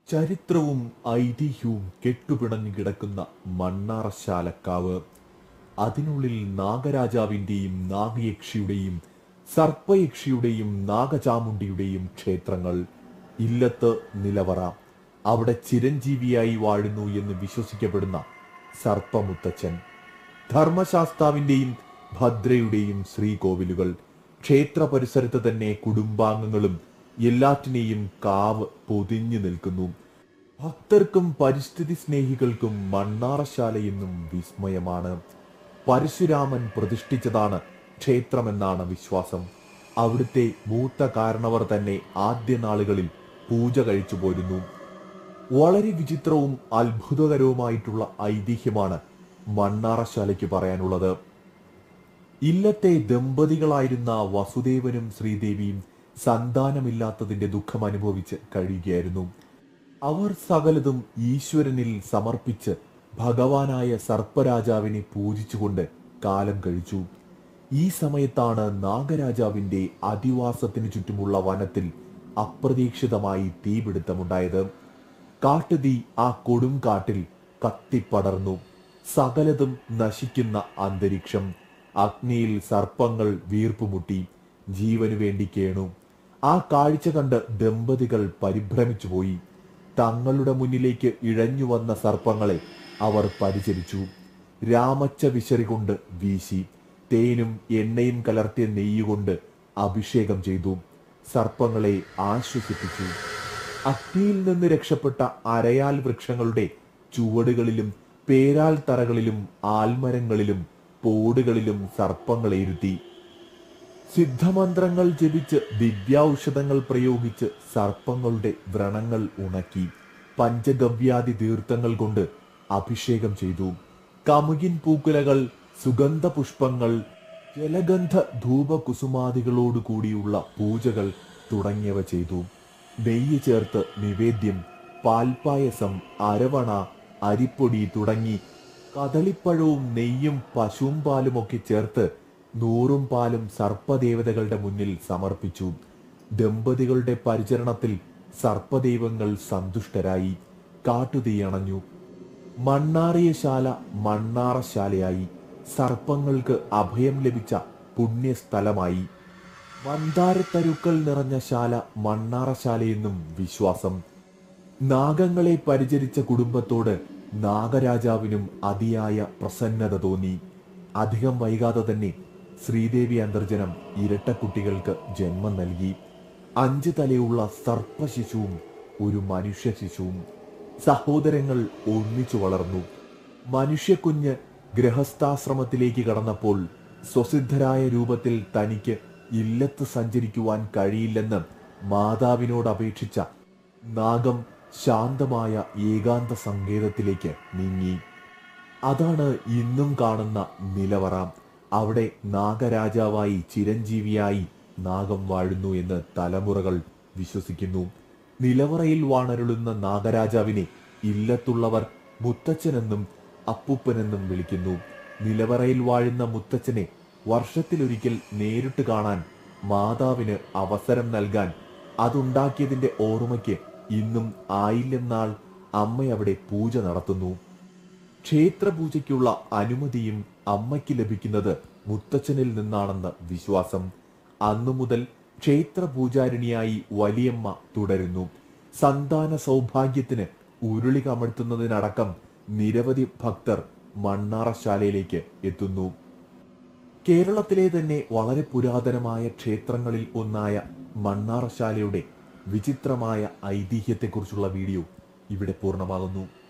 ചരിത്രവും ഐതിഹ്യവും കെട്ടുപിണഞ്ഞു കിടക്കുന്ന മണ്ണാറശാലക്കാവ്. അതിനുള്ളിൽ നാഗരാജാവിന്റെയും നാഗയക്ഷിയുടെയും സർപ്പയക്ഷിയുടെയും നാഗചാമുണ്ടിയുടെയും ക്ഷേത്രങ്ങൾ. ഇല്ലത്ത് നിലവറ. അവിടെ ചിരഞ്ജീവിയായി വാഴുന്നു എന്ന് വിശ്വസിക്കപ്പെടുന്ന സർപ്പമുത്തച്ഛൻ. ധർമ്മശാസ്താവിന്റെയും ഭദ്രയുടെയും ശ്രീകോവിലുകൾ. ക്ഷേത്ര പരിസരത്ത് തന്നെ കുടുംബാംഗങ്ങളും എല്ലാറ്റിനെയും കാവ് പൊതിഞ്ഞു നിൽക്കുന്നു. ഭക്തർക്കും പരിസ്ഥിതി സ്നേഹികൾക്കും മണ്ണാറശാലയെന്നും വിസ്മയമാണ്. പരശുരാമൻ പ്രതിഷ്ഠിച്ചതാണ് ക്ഷേത്രമെന്നാണ് വിശ്വാസം. അവിടുത്തെ മൂത്ത കാരണവർ തന്നെ ആദ്യ നാളുകളിൽ പൂജ കഴിച്ചു പോരുന്നു. വളരെ വിചിത്രവും അത്ഭുതകരവുമായിട്ടുള്ള ഐതിഹ്യമാണ് മണ്ണാറശാലയ്ക്ക് പറയാനുള്ളത്. ഇല്ലത്തെ ദമ്പതികളായിരുന്ന വസുദേവനും ശ്രീദേവിയും സന്താനമില്ലാത്തതിന്റെ ദുഃഖം അനുഭവിച്ച് കഴിയുകയായിരുന്നു. അവർ സകലതും ഈശ്വരനിൽ സമർപ്പിച്ച് ഭഗവാനായ സർപ്പരാജാവിനെ പൂജിച്ചുകൊണ്ട് കാലം കഴിച്ചു. ഈ സമയത്താണ് നാഗരാജാവിന്റെ അധിവാസത്തിനു ചുറ്റുമുള്ള വനത്തിൽ അപ്രതീക്ഷിതമായി തീപിടുത്തമുണ്ടായത്. കാട്ടുതീ ആ കൊടും കാട്ടിൽ കത്തിപ്പടർന്നു. സകലതും നശിക്കുന്ന അന്തരീക്ഷം. അഗ്നിയിൽ സർപ്പങ്ങൾ വീർപ്പുമുട്ടി ജീവനു വേണ്ടി കേണു. ആ കാഴ്ച കണ്ട് ദമ്പതികൾ പരിഭ്രമിച്ചുപോയി. തങ്ങളുടെ മുന്നിലേക്ക് ഇഴഞ്ഞു വന്ന സർപ്പങ്ങളെ അവർ പരിചരിച്ചു. രാമച്ച വിശറി കൊണ്ട് വീശി. തേനും എണ്ണയും കലർത്തിയ നെയ്യുകൊണ്ട് അഭിഷേകം ചെയ്തു. സർപ്പങ്ങളെ ആശ്വസിപ്പിച്ചു. അഗ്നിയിൽ നിന്ന് രക്ഷപ്പെട്ട അരയാൽ വൃക്ഷങ്ങളുടെ ചുവടുകളിലും പേരാൽ തറകളിലും ആൽമരങ്ങളിലും പോടുകളിലും സർപ്പങ്ങളെ ഇരുത്തി. സിദ്ധമന്ത്രങ്ങൾ ജപിച്ച് ദിവ്യൌഷധങ്ങൾ പ്രയോഗിച്ച് സർപ്പങ്ങളുടെ വ്രണങ്ങൾ ഉണക്കി. പഞ്ചഗവ്യാദി തീർത്ഥങ്ങൾ കൊണ്ട് അഭിഷേകം ചെയ്തു. കമുകിൻ പൂക്കുലകൾ, സുഗന്ധ പുഷ്പങ്ങൾ, ജലഗന്ധ ധൂപകുസുമാദികളോട് കൂടിയുള്ള പൂജകൾ തുടങ്ങിയവ ചെയ്തു. നെയ്യ് ചേർത്ത് നിവേദ്യം, പാൽപായസം, അരവണ, അരിപ്പൊടി തുടങ്ങി കദളിപ്പഴവും നെയ്യും പശുവും പാലുമൊക്കെ ചേർത്ത് നൂറും പാലും സർപ്പദേവതകളുടെ മുന്നിൽ സമർപ്പിച്ചു. ദമ്പതികളുടെ പരിചരണത്തിൽ സർപ്പദൈവങ്ങൾ സന്തുഷ്ടരായി. കാട്ടുതീ അണഞ്ഞു. മണ്ണാറിയശാല മണ്ണാറശാലയായി. സർപ്പങ്ങൾക്ക് അഭയം ലഭിച്ച പുണ്യസ്ഥലമായി. മന്ദാരത്തരുക്കൾ നിറഞ്ഞ ശാല മണ്ണാറശാലയെന്നും വിശ്വാസം. നാഗങ്ങളെ പരിചരിച്ച കുടുംബത്തോട് നാഗരാജാവിനും അതിയായ പ്രസന്നത തോന്നി. അധികം വൈകാതെ തന്നെ ശ്രീദേവി അന്തർജനം ഇരട്ടക്കുട്ടികൾക്ക് ജന്മം നൽകി. 5 തലയുള്ള സർപ്പശിശുവും ഒരു മനുഷ്യ ശിശുവും. സഹോദരങ്ങൾ ഒന്നിച്ചു വളർന്നു. മനുഷ്യക്കുഞ്ഞ് ഗൃഹസ്ഥാശ്രമത്തിലേക്ക് കടന്നപ്പോൾ സ്വസിദ്ധരായ രൂപത്തിൽ തനിക്ക് ഇല്ലത്ത് സഞ്ചരിക്കുവാൻ കഴിയില്ലെന്ന് മാതാവിനോട് അപേക്ഷിച്ച നാഗം ശാന്തമായ ഏകാന്ത സങ്കേതത്തിലേക്ക് നീങ്ങി. അതാണ് ഇന്നും കാണുന്ന നിലവറ. അവിടെ നാഗരാജാവായി ചിരഞ്ജീവിയായി നാഗം വാഴുന്നു എന്ന് തലമുറകൾ വിശ്വസിക്കുന്നു. നിലവറയിൽ വാണരുളുന്ന നാഗരാജാവിനെ ഇല്ലത്തുള്ളവർ മുത്തച്ഛനെന്നും അപ്പൂപ്പനെന്നും വിളിക്കുന്നു. നിലവറയിൽ വാഴുന്ന മുത്തച്ഛനെ വർഷത്തിലൊരിക്കൽ നേരിട്ട് കാണാൻ മാതാവിന് അവസരം നൽകാൻ അതുണ്ടാക്കിയതിന്റെ ഓർമ്മയ്ക്ക് ഇന്നും ആയില്യം നാൾ അമ്മ അവിടെ പൂജ നടത്തുന്നു. ക്ഷേത്രപൂജയ്ക്കുള്ള അനുമതിയും അമ്മയ്ക്ക് ലഭിക്കുന്നത് മുത്തച്ഛനിൽ നിന്നാണെന്ന് വിശ്വാസം. അന്നു മുതൽ ക്ഷേത്ര പൂജാരിണിയായി വലിയമ്മ തുടരുന്നു. സന്താന സൗഭാഗ്യത്തിന് ഉരുളി കമഴ്ത്തുന്നതിനടക്കം നിരവധി ഭക്തർ മണ്ണാറശാലയിലേക്ക് എത്തുന്നു. കേരളത്തിലെ തന്നെ വളരെ പുരാതനമായ ക്ഷേത്രങ്ങളിൽ ഒന്നായ മണ്ണാറശാലയുടെ വിചിത്രമായ ഐതിഹ്യത്തെക്കുറിച്ചുള്ള വീഡിയോ ഇവിടെ പൂർണ്ണമാകുന്നു.